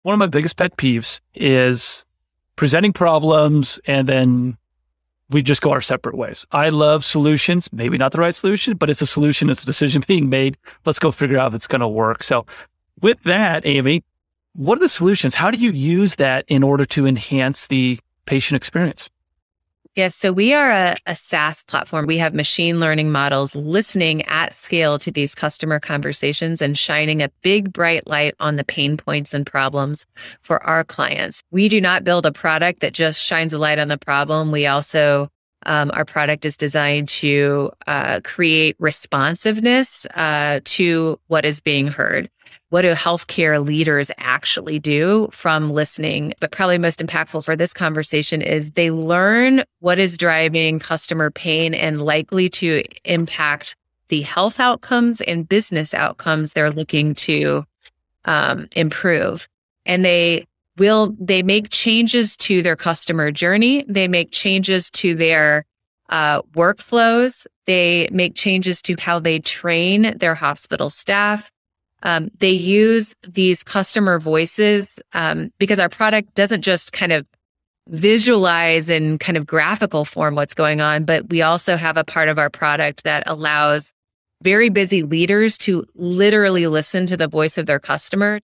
One of my biggest pet peeves is presenting problems and then we just go our separate ways. I love solutions, maybe not the right solution, but it's a solution. It's a decision being made. Let's go figure out if it's going to work. So with that, Amy, what are the solutions? How do you use that in order to enhance the patient experience? Yes, so we are a SaaS platform. We have machine learning models listening at scale to these customer conversations and shining a big bright light on the pain points and problems for our clients. We do not build a product that just shines a light on the problem. We also, our product is designed to create responsiveness to what is being heard. What do healthcare leaders actually do from listening? But probably most impactful for this conversation is they learn what is driving customer pain and likely to impact the health outcomes and business outcomes they're looking to improve. And they make changes to their customer journey. They make changes to their workflows. They make changes to how they train their hospital staff. They use these customer voices because our product doesn't just kind of visualize in kind of graphical form what's going on, but we also have a part of our product that allows very busy leaders to literally listen to the voice of their customer